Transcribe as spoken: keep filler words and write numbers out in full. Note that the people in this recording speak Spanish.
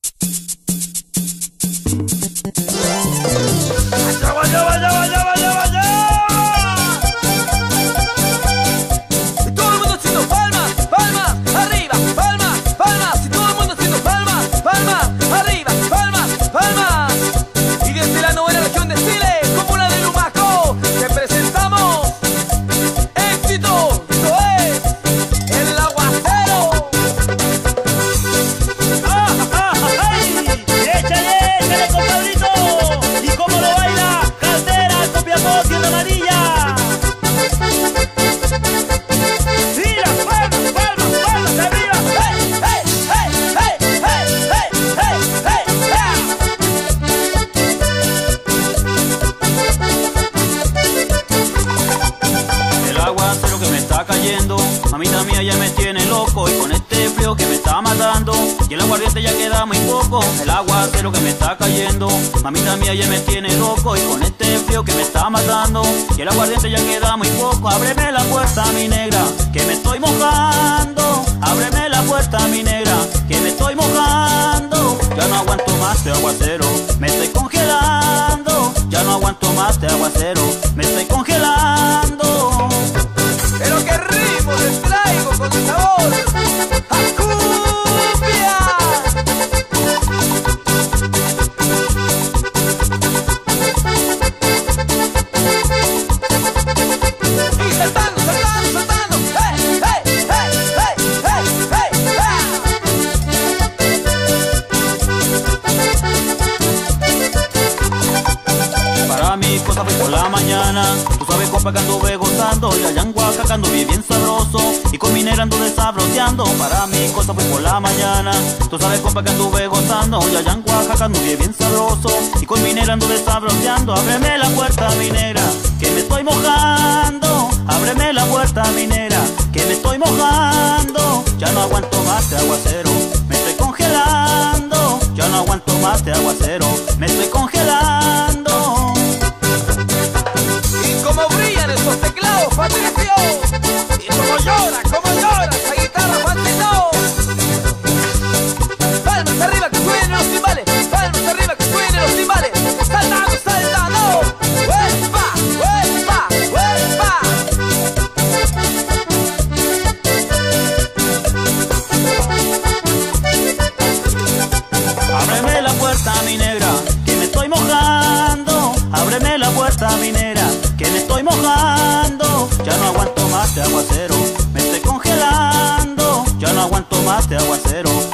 Mamita mía ya me tiene loco y con este frío que me está matando y el aguardiente ya queda muy poco. El aguacero que me está cayendo, mamita mía ya me tiene loco y con este frío que me está matando y el aguardiente ya queda muy poco. Ábreme la puerta, mi negra, que me estoy mojando. Ábreme la puerta, mi negra, que me estoy mojando. Ya no aguanto más de aguacero, me estoy congelando. Ya no aguanto más de aguacero, me estoy congelando. Pero qué ritmo les traigo con sabor a cumbia. Y saltando, saltando, saltando. Hey, hey, hey, hey, hey, hey. Para mi cosa fue por la mañana. Tú sabes, compa, que anduve gozando y allá en Oaxaca anduve bien sabroso y con mi negra anduve sabroseando. Para mi cosa fue por la mañana. Tú sabes, compa, que anduve gozando y allá en Oaxaca anduve bien sabroso y con mi negra anduve sabroseando. Ábreme la puerta, mi negra, que me estoy mojando. Ábreme la puerta, mi negra, que me estoy mojando. Ya no aguanto más de aguacero, me estoy congelando. Ya no aguanto más de aguacero, me estoy congelando. Y como brillan esos teclados, Patricio, y como llora, como llora esa guitarra, Juancito. Palmas arriba que suenen los timbales, palmas arriba que suenen los timbales. Saltando, saltando, huepa, huepa, huepa. Ábreme la puerta, mi negra, que me estoy mojando. Ábreme la puerta, mi negra, que me estoy mojando. Ya no aguanto más de aguacero, me estoy congelando. Ya no aguanto más de aguacero,